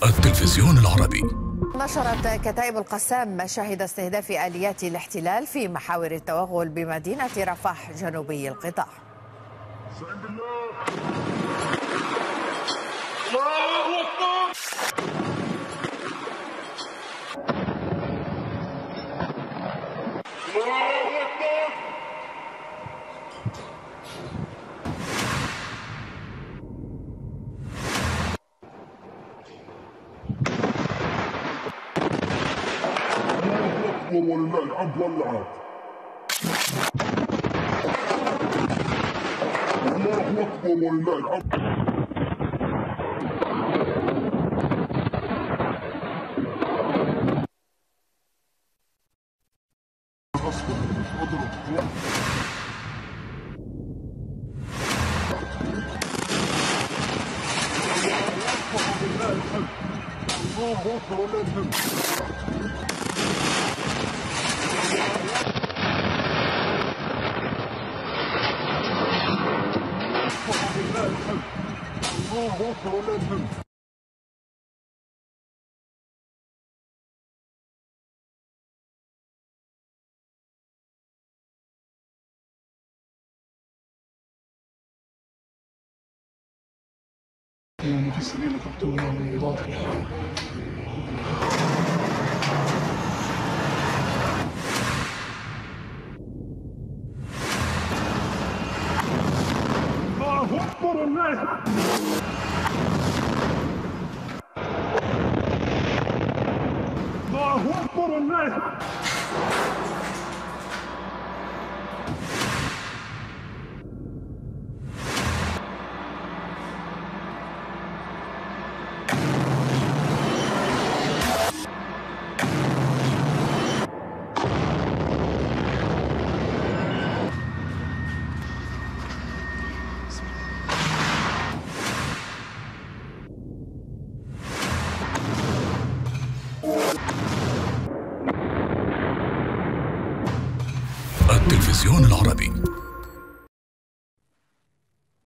التلفزيون العربي. نشرت كتائب القسام مشاهد استهداف آليات الاحتلال في محاور التوغل بمدينة رفح جنوبي القطاع. ولله الحمد والله. الله اكبر ولله الحمد. الله اكبر ولله الحمد. الله اكبر ولله الحمد. المفسرين كتبوا من إضافة الله أكبر الناس. الله أكبر الناس. التلفزيون العربي.